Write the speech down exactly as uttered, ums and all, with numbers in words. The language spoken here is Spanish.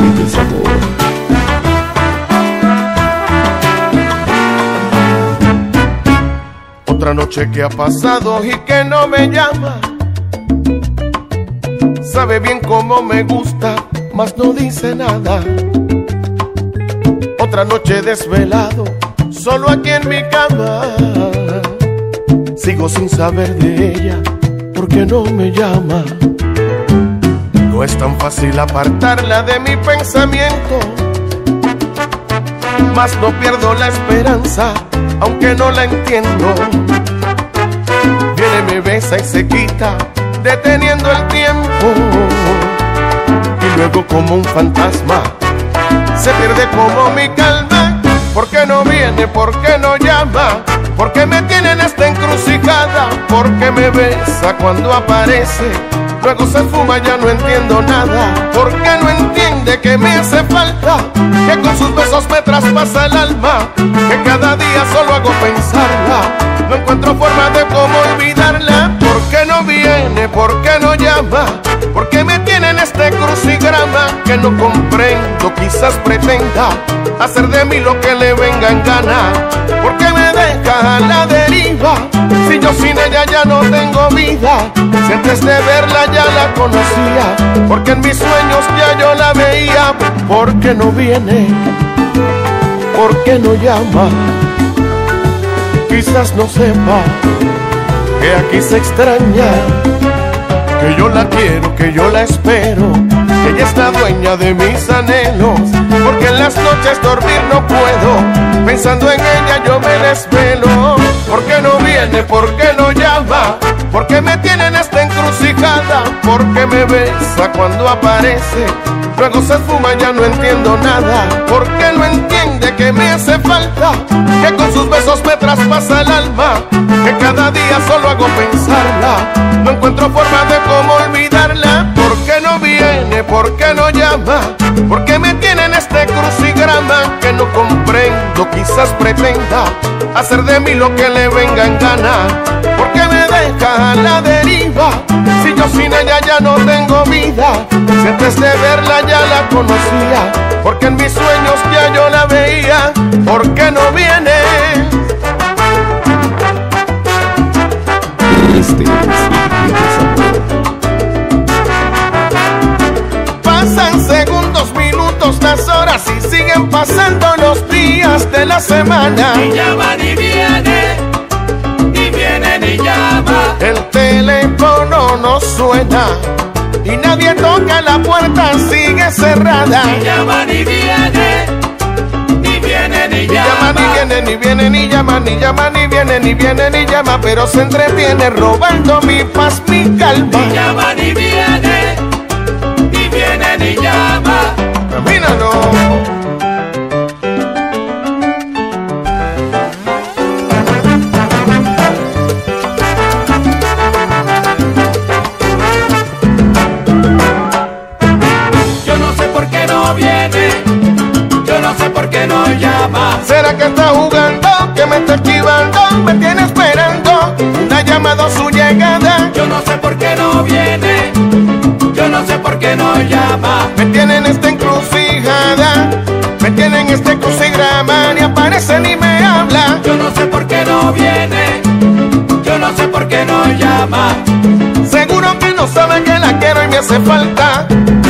siente el sabor. Otra noche que ha pasado y que no me llama. Sabe bien cómo me gusta, mas no dice nada. Otra noche desvelado, solo aquí en mi cama. Sigo sin saber de ella, porque no me llama. No es tan fácil apartarla de mi pensamiento, mas no pierdo la esperanza, aunque no la entiendo. Viene, me besa y se quita, deteniendo el tiempo. Y luego como un fantasma, se pierde como mi calma. ¿Por qué no viene? ¿Por qué no llama? ¿Por qué me tiene en esta encrucijada? ¿Por qué me besa cuando aparece? Luego se fuma, ya no entiendo nada. ¿Por qué no entiende que me hace falta? Que con sus besos me traspasa el alma, que cada día solo hago pensarla. No encuentro forma de cómo olvidarla. ¿Por qué no viene? ¿Por qué no llama? ¿Por qué me tiene en este crucigrama que no comprendo? Quizás pretenda hacer de mí lo que le venga en gana. ¿Por qué me deja a la deriva? Si yo sin ella ya no tengo vida. Si antes de verla ya la conocía, porque en mis sueños ya yo la veía. ¿Por qué no viene? ¿Por qué no llama? Quizás no sepa que aquí se extraña, que yo la quiero, que yo la espero, que ella es la dueña de mis anhelos. Porque en las noches dormir no puedo, pensando en ella yo me desvelo. ¿Por qué no viene? ¿Por qué no llama? ¿Por qué me tiene en esta encrucijada? ¿Por qué me besa cuando aparece? Luego se esfuma, ya no entiendo nada. ¿Por qué no entiende que me hace falta? Que con sus besos me traspasa el alma, que cada día solo hago pensarla. No encuentro forma de cómo olvidarla. ¿Por qué no viene? ¿Por qué no llama? ¿Por qué me tiene en este crucigrama que no comprendo? Quizás pretenda hacer de mí lo que le venga en gana. ¿Por qué me deja a la deriva? Si yo sin ella ya no tengo vida. Si antes de verla ya la conocía, porque en mis sueños ya yo la veía. ¿Por qué no viene? Este es el sabor. Pasan segundos, minutos, las horas y siguen pasando los días de la semana. Ni llama ni viene, ni viene ni llama. El teléfono no suena y nadie toca la puerta, sigue cerrada. Ni llama ni viene, ni viene ni llama. Ni viene, ni viene, ni llama, ni llama, ni viene, ni viene, ni llama, pero se entretiene robando mi paz, mi calma. Ni llama ni viene, ni viene ni llama. Camínalo. Yo no sé por qué no viene, yo no sé por qué no llama. ¿Será que está jugando? ¿Que me está esquivando? ¿Me tiene esperando una llamada o su llegada? Yo no sé por qué no viene, yo no sé por qué no llama. Me tiene en esta encrucijada, me tiene en este crucigrama, ni aparece ni me habla. Yo no sé por qué no viene, yo no sé por qué no llama. Seguro que no sabe que la quiero y me hace falta.